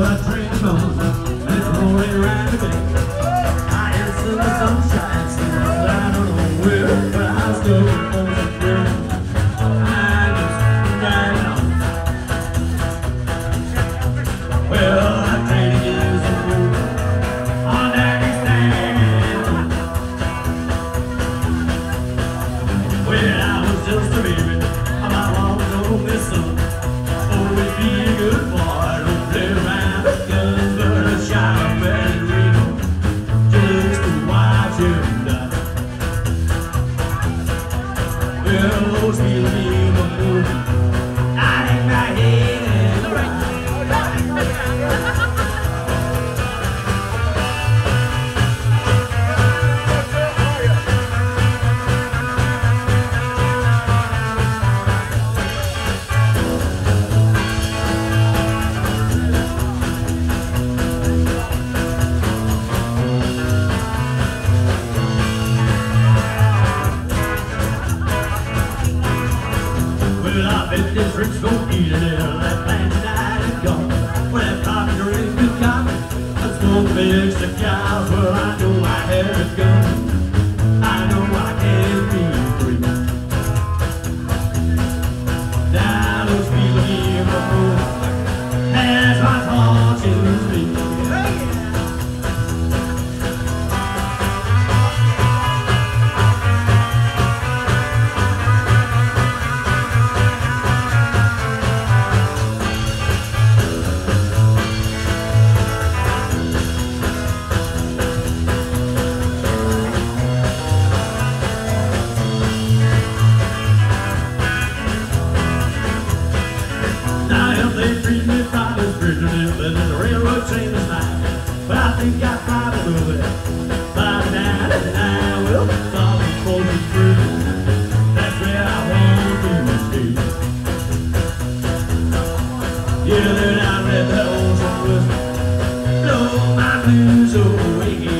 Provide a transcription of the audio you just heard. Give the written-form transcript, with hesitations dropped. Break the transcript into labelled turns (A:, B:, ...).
A: a train comes and it's rolling around the bend. I hear the sunshine, seems I don't know where, but I was going home to girl. I just got on. Well, that train is a fool on that east end. When I was just a baby, my mom told me, son, always be a good boy, don't play around with guns, but a shot of Reno just to watch him die. Well, those people in the movie, I hang my head in the rain. Well, I bet this rich don't eat it in that plan tonight is gone. When that coffee drink is coffee, I smoke big cigars. Well, I know my hair is gone. I know I can't be free. Now those people in the room has my thoughts in me. They treat me fine as prisoner, living in the railroad train is mine. But I think I probably will it. By the night and I will stop and pull me through. That's where I want to stay. Yeah, then I read that old song with me. Blow my blues away.